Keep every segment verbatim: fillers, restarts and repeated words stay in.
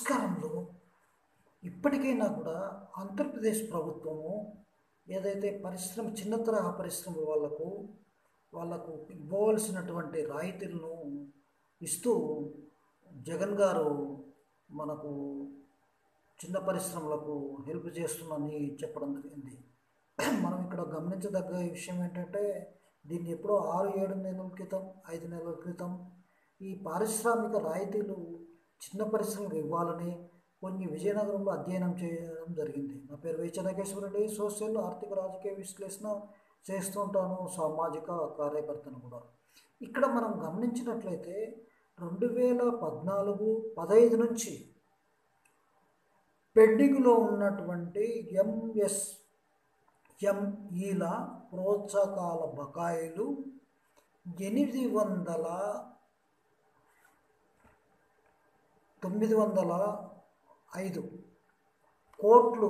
సంస్కరణలు ఇప్పటికైనా కూడా ఆంధ్రప్రదేశ్ ప్రభుత్వము ఏదైతే పరిశ్రమ చిన్న తరహా పరిశ్రమ వాళ్ళకు వాళ్ళకు ఇవ్వవలసినటువంటి రాయితీలను ఇస్తూ జగన్ గారు మనకు చిన్న పరిశ్రమలకు హెల్ప్ చేస్తుందని చెప్పడం జరిగింది. మనం ఇక్కడ గమనించదగ్గ విషయం ఏంటంటే దీన్ని ఎప్పుడో ఆరు ఏడు నెలల క్రితం ఐదు నెలల క్రితం ఈ పారిశ్రామిక రాయితీలు చిన్న పరిశ్రమలకు ఇవ్వాలని కొన్ని విజయనగరంలో అధ్యయనం చేయడం జరిగింది. నా పేరు వై చెన్నకేశ్వరరెడ్డి, సోషల్ ఆర్థిక రాజకీయ విశ్లేషణ చేస్తుంటాను, సామాజిక కార్యకర్తను కూడా. ఇక్కడ మనం గమనించినట్లయితే రెండు వేల పద్నాలుగు పదహైదు నుంచి పెండింగ్లో ఉన్నటువంటి ఎంఎస్ఎంఈల ప్రోత్సాహకాల బకాయిలు ఎనిమిది వందల తొమ్మిది వందల ఐదు కోట్లు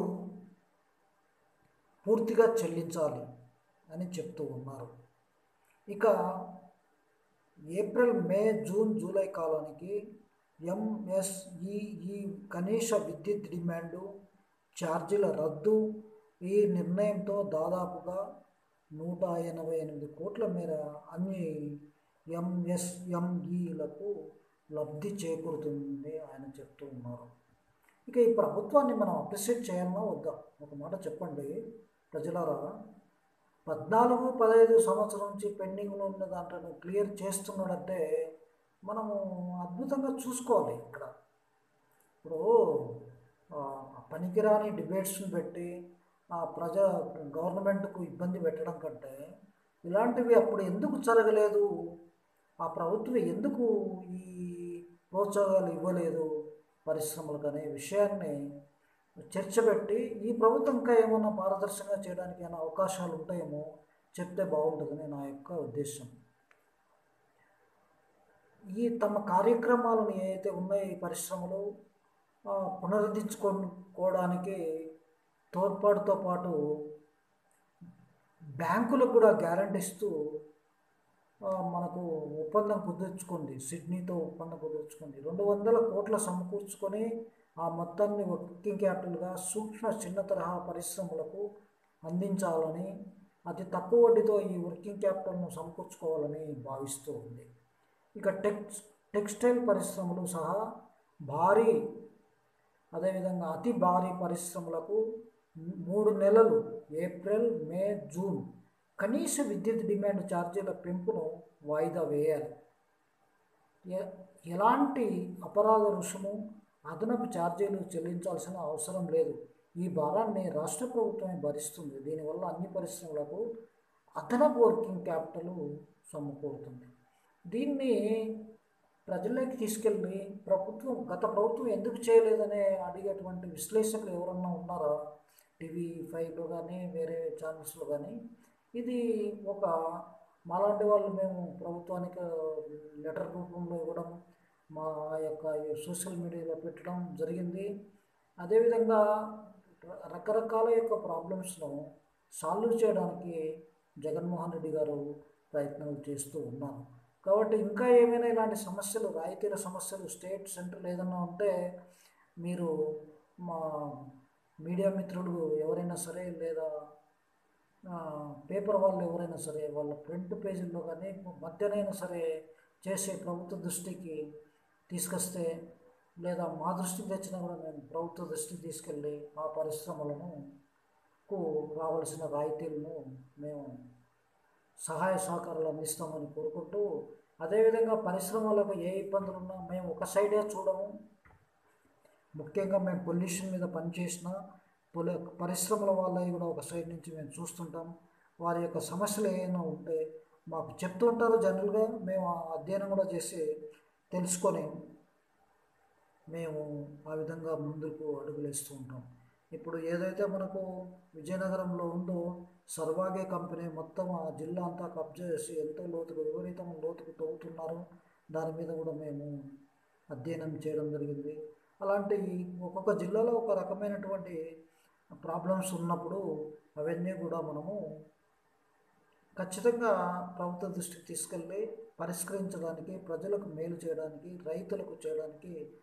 పూర్తిగా చెల్లించాలి అని చెప్తూ ఉన్నారు. ఇక ఏప్రిల్ మే జూన్ జూలై కాలానికి ఎంఎస్ఈఈ కనీస విద్యుత్ డిమాండు ఛార్జీల రద్దు ఈ నిర్ణయంతో దాదాపుగా నూట ఎనభై ఎనిమిది కోట్ల మేర అన్ని ఎంఎస్ఎంఈలకు లబ్ధి చేకూరుతుంది ఆయన చెప్తూ ఉన్నారు. ఇక ఈ ప్రభుత్వాన్ని మనం అప్రిషియేట్ చేయాలన్నా వద్దా? ఒక మాట చెప్పండి ప్రజలారా. పద్నాలుగు పదహైదు సంవత్సరం నుంచి పెండింగ్లో ఉన్న దాంట్లో క్లియర్ చేస్తున్నాడంటే మనము అద్భుతంగా చూసుకోవాలి. ఇక్కడ ఇప్పుడు పనికిరాని డిబేట్స్ని పెట్టి ఆ ప్రజా గవర్నమెంట్కు ఇబ్బంది పెట్టడం కంటే ఇలాంటివి అప్పుడు ఎందుకు జరగలేదు, ఆ ప్రభుత్వం ఎందుకు ఈ ప్రోత్సాహాలు ఇవ్వలేదు పరిశ్రమలకు అనే విషయాన్ని చర్చ పెట్టి ఈ ప్రభుత్వం ఇంకా ఏమైనా పారదర్శకంగా చేయడానికి ఏమైనా అవకాశాలు ఉంటాయేమో చెప్తే బాగుంటుందని నా యొక్క ఉద్దేశం. ఈ తమ కార్యక్రమాలను ఏవైతే ఉన్నాయో ఈ పరిశ్రమలు పునరుద్ధరించుకోవడానికి తోడ్పాటుతో పాటు బ్యాంకులకు కూడా గ్యారంటీ ఇస్తూ మనకు ఒప్పందం కుదుర్చుకుంది, సిడ్నీతో ఒప్పందం కుదుర్చుకుంది. రెండు వందల కోట్ల సమకూర్చుకొని ఆ మొత్తాన్ని వర్కింగ్ క్యాపిటల్గా సూక్ష్మ చిన్న తరహా పరిశ్రమలకు అందించాలని, అతి తక్కువ వడ్డీతో ఈ వర్కింగ్ క్యాపిటల్ను సమకూర్చుకోవాలని భావిస్తూ ఉంది. ఇక టెక్స్ టెక్స్టైల్ పరిశ్రమలు సహా భారీ అదేవిధంగా అతి భారీ పరిశ్రమలకు మూడు నెలలు ఏప్రిల్ మే జూన్ కనీస విద్యుత్ డిమాండ్ ఛార్జీల పెంపును వాయిదా వేయాలి. ఎలాంటి అపరాధ రుసుము అదనపు ఛార్జీలు చెల్లించాల్సిన అవసరం లేదు. ఈ భారాన్ని రాష్ట్ర ప్రభుత్వమే భరిస్తుంది. దీనివల్ల అన్ని పరిశ్రమలకు అదనపు వర్కింగ్ క్యాపిటల్ సమకూరుతుంది. దీన్ని ప్రజల్లోకి తీసుకెళ్ళి ప్రభుత్వం గత ప్రభుత్వం ఎందుకు చేయలేదనే అడిగేటువంటి విశ్లేషకులు ఎవరన్నా ఉన్నారా టీవీ ఫైవ్లో కానీ వేరే ఛానల్స్లో కానీ? ఇది ఒక మాలాంటి వాళ్ళు మేము ప్రభుత్వానికి లెటర్ రూపంలో ఇవ్వడం, మా యొక్క సోషల్ మీడియాలో పెట్టడం జరిగింది. అదేవిధంగా రకరకాల యొక్క ప్రాబ్లమ్స్ను సాల్వ్ చేయడానికి జగన్మోహన్ రెడ్డి గారు ప్రయత్నాలు చేస్తూ ఉన్నారు. కాబట్టి ఇంకా ఏమైనా ఇలాంటి సమస్యలు, రాయితీల సమస్యలు స్టేట్ సెంట్రల్ ఏదన్నా ఉంటే మీరు మా మీడియా మిత్రులు ఎవరైనా సరే లేదా పేపర్ వాళ్ళు ఎవరైనా సరే వాళ్ళ ప్రింట్ పేజీల్లో కానీ మధ్యనైనా సరే చేసే ప్రభుత్వ దృష్టికి తీసుకొస్తే లేదా మా దృష్టికి తెచ్చినా కూడా మేము ప్రభుత్వ దృష్టికి తీసుకెళ్ళి ఆ పరిశ్రమలను కు రావాల్సిన రాయితీలను మేము సహాయ సహకారాలు అందిస్తామని కోరుకుంటూ, అదేవిధంగా పరిశ్రమలకు ఏ ఇబ్బందులు ఉన్నా మేము ఒక సైడే చూడము. ముఖ్యంగా మేము పొల్యూషన్ మీద పనిచేసిన పొలి పరిశ్రమల వాళ్ళవి కూడా ఒక సైడ్ నుంచి మేము చూస్తుంటాం. వారి యొక్క సమస్యలు ఏమైనా ఉంటే మాకు చెప్తూ ఉంటారు. జనరల్గా మేము అధ్యయనం కూడా చేసి తెలుసుకొని మేము ఆ విధంగా ముందుకు అడుగులేస్తూ ఉంటాం. ఇప్పుడు ఏదైతే మనకు విజయనగరంలో ఉందో సర్వాగే కంపెనీ మొత్తం ఆ జిల్లా అంతా కబ్జా చేసి ఎంతో లోతుకు విపరీతం లోతుకు తవ్వుతున్నారు. దాని మీద కూడా మేము అధ్యయనం చేయడం జరిగింది. అలాంటి ఒక్కొక్క జిల్లాలో ఒక రకమైనటువంటి ప్రాబ్లమ్స్ ఉన్నప్పుడు అవన్నీ కూడా మనము ఖచ్చితంగా ప్రభుత్వ దృష్టికి తీసుకెళ్ళి పరిష్కరించడానికి, ప్రజలకు మేలు చేయడానికి, రైతులకు చేయడానికి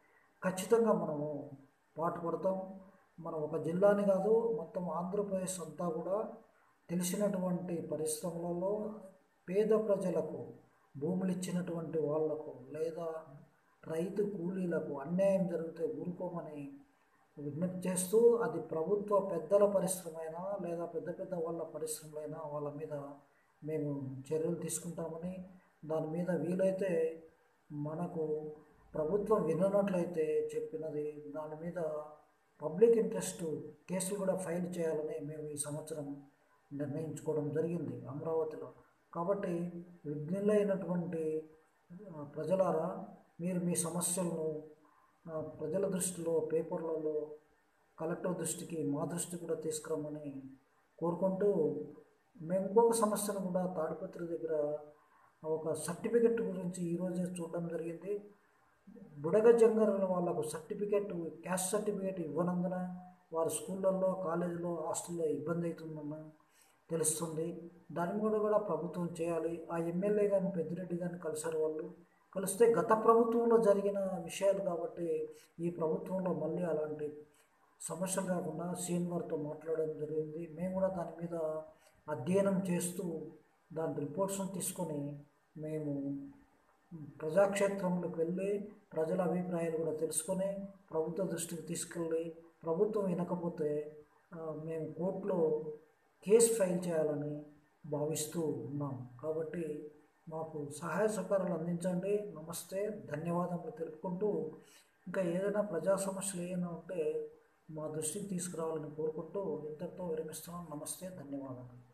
ఖచ్చితంగా మనము పాటుపడతాం. మనం ఒక జిల్లాని కాదు, మొత్తం ఆంధ్రప్రదేశ్ అంతా కూడా తెలిసినటువంటి పరిశ్రమలలో పేద ప్రజలకు, భూములు ఇచ్చినటువంటి వాళ్లకు లేదా రైతు కూలీలకు అన్యాయం జరిగితే ఊరుకోమని విజ్ఞప్తి చేస్తూ, అది ప్రభుత్వ పెద్దల పరిశ్రమ అయినా లేదా పెద్ద పెద్ద వాళ్ళ పరిశ్రమలైనా వాళ్ళ మీద మేము చర్యలు తీసుకుంటామని, దాని మీద వీలైతే మనకు ప్రభుత్వం విననట్లయితే చెప్పినది దాని మీద పబ్లిక్ ఇంట్రెస్ట్ కేసులు కూడా ఫైల్ చేయాలని మేము ఈ సంవత్సరం నిర్ణయించుకోవడం జరిగింది అమరావతిలో. కాబట్టి విఘ్నులైనటువంటి ప్రజలారా, మీరు మీ సమస్యలను ప్రజల దృష్టిలో, పేపర్లలో, కలెక్టర్ దృష్టికి, మా దృష్టి కూడా తీసుకురమ్మని కోరుకుంటూ, మేము ఇంకొక సమస్యను కూడా తాడిపత్రి దగ్గర ఒక సర్టిఫికెట్ గురించి ఈరోజే చూడడం జరిగింది. బుడగ జంగర్ల వాళ్ళకు సర్టిఫికెట్, క్యాస్ట్ సర్టిఫికెట్ ఇవ్వనందున వారి స్కూళ్ళల్లో, కాలేజీలో, హాస్టల్లో ఇబ్బంది అవుతుందన్న తెలుస్తుంది. దాని మీద కూడా ప్రభుత్వం చేయాలి. ఆ ఎమ్మెల్యే కానీ పెద్దిరెడ్డి కానీ కలిసారు. వాళ్ళు కలిస్తే గత ప్రభుత్వంలో జరిగిన విషయాలు కాబట్టి ఈ ప్రభుత్వంలో మళ్ళీ అలాంటి సమస్యలు కాకుండా సీఎం గారితో మాట్లాడడం జరిగింది. మేము కూడా దాని మీద అధ్యయనం చేస్తూ దాని రిపోర్ట్స్ని తీసుకొని మేము ప్రజాక్షేత్రంలోకి వెళ్ళి ప్రజల అభిప్రాయాలు కూడా తెలుసుకొని ప్రభుత్వ దృష్టికి తీసుకెళ్ళి, ప్రభుత్వం వినకపోతే మేము కోర్టులో కేసు ఫైల్ చేయాలని భావిస్తూ ఉన్నాం. కాబట్టి మాకు సహాయ సహకారాలు అందించండి. నమస్తే, ధన్యవాదములు తెలుపుకుంటూ, ఇంకా ఏదైనా ప్రజా సమస్యలు ఏమైనా ఉంటే మా దృష్టికి తీసుకురావాలని కోరుకుంటూ ఇంతటితో విరమిస్తున్నాం. నమస్తే, ధన్యవాదాలు.